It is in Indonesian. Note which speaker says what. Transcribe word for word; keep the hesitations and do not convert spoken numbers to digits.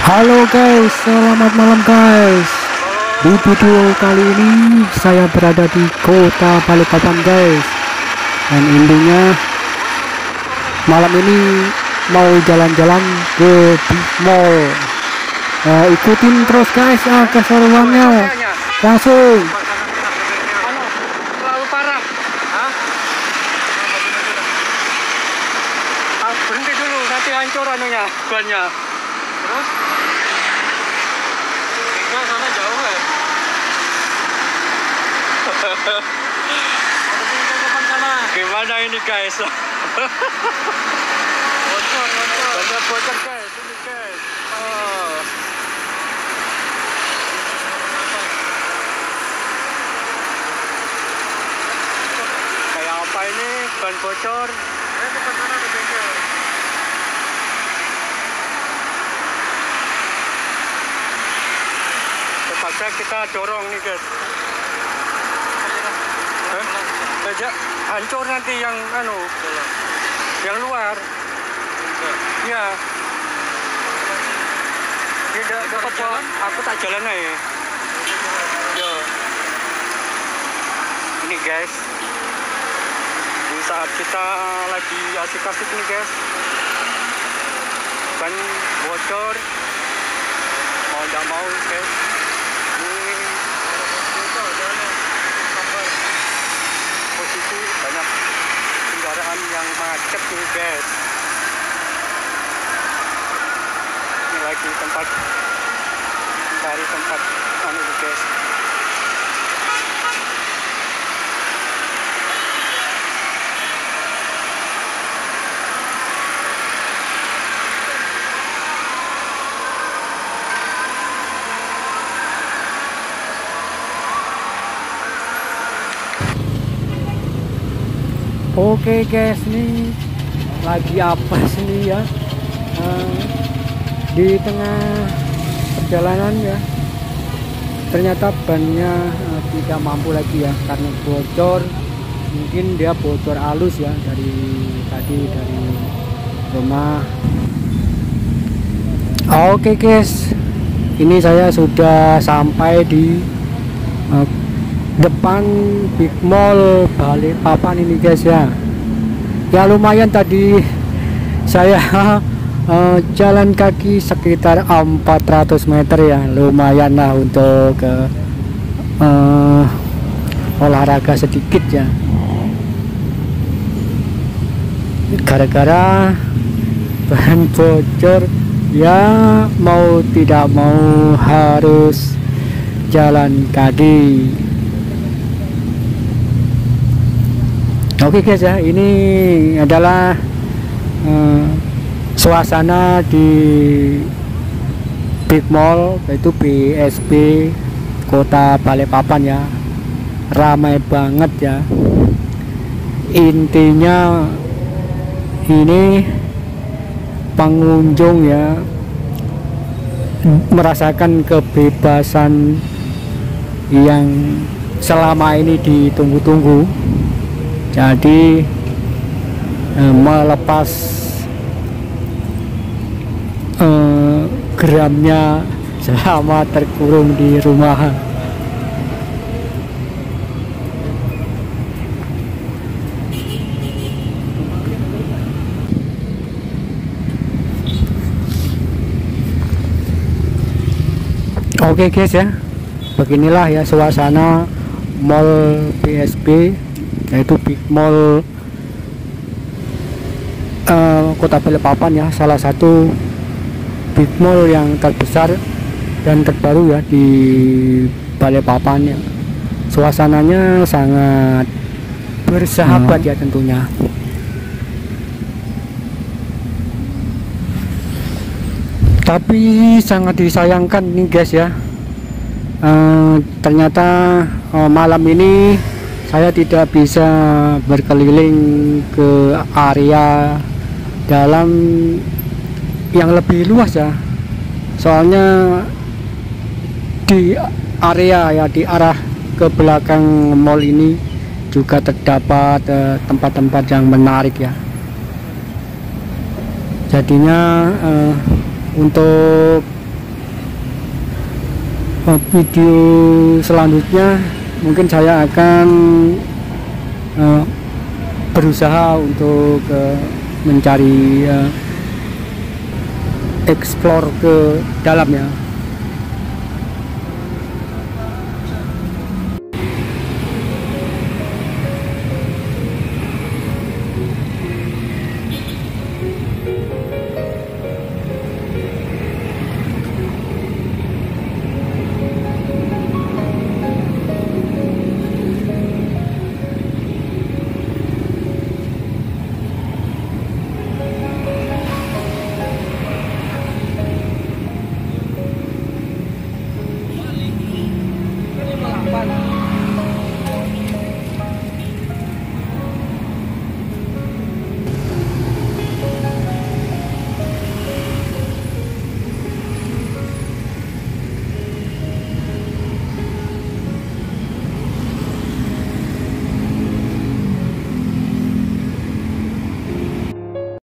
Speaker 1: Halo guys, selamat malam guys. Di video kali ini saya berada di kota Balikpapan guys. Dan intinya malam ini mau jalan-jalan ke Big Mall. Nah, ikutin terus guys ah, keseruannya. Langsung.
Speaker 2: Terlalu parah. Hah? Ah, berhenti dulu, nanti hancur anunya, bannya. Terus? Hingga sana jauh ya? Gimana ini guys? Bocor, bocor. Banyak bocor guys, ini guys. Oh. Kayak apa ini? Ban bocor. Eh, depan sana ada bengkel. Terpaksa kita dorong nih guys. Eh? Aja hancur nanti yang anu, yang luar. Ya. Tidak dapat jalan. Aku tak jalan aja. Yo. Ini guys. Di saat kita lagi asik-asik nih guys. Ban bocor. Mau tidak mau guys. Posisi banyak kendaraan yang macet nih guys. Ini lagi tempat cari tempat anu nih guys.
Speaker 1: Oke guys, ini lagi apa sih ya? Uh, di tengah perjalanan ya, ternyata bannya uh, tidak mampu lagi ya karena bocor. Mungkin dia bocor halus ya dari tadi dari rumah. Oke guys, ini saya sudah sampai di uh, depan Big Mall Balikpapan ini guys ya. Ya lumayan tadi saya uh, jalan kaki sekitar empat ratus meter ya, lumayan lah untuk uh, uh, olahraga sedikit ya. Gara-gara ban bocor ya, mau tidak mau harus jalan kaki. Oke guys ya, ini adalah uh, suasana di Big Mall, yaitu B S B Kota Balikpapan ya. Ramai banget ya. Intinya ini pengunjung ya merasakan kebebasan yang selama ini ditunggu-tunggu. Jadi eh, melepas eh, geramnya selama terkurung di rumah. Oke guys ya, beginilah ya suasana Mall B S B, yaitu Big Mall uh, Kota Balikpapan ya, salah satu Big Mall yang terbesar dan terbaru ya di Balikpapan ya. Suasananya sangat bersahabat hmm. ya tentunya. Tapi sangat disayangkan nih guys ya, uh, ternyata uh, malam ini saya tidak bisa berkeliling ke area dalam yang lebih luas ya. Soalnya di area ya, di arah ke belakang mall ini juga terdapat tempat-tempat uh, yang menarik ya. Jadinya uh, untuk uh, video selanjutnya mungkin saya akan uh, berusaha untuk uh, mencari uh, explore ke dalam ya.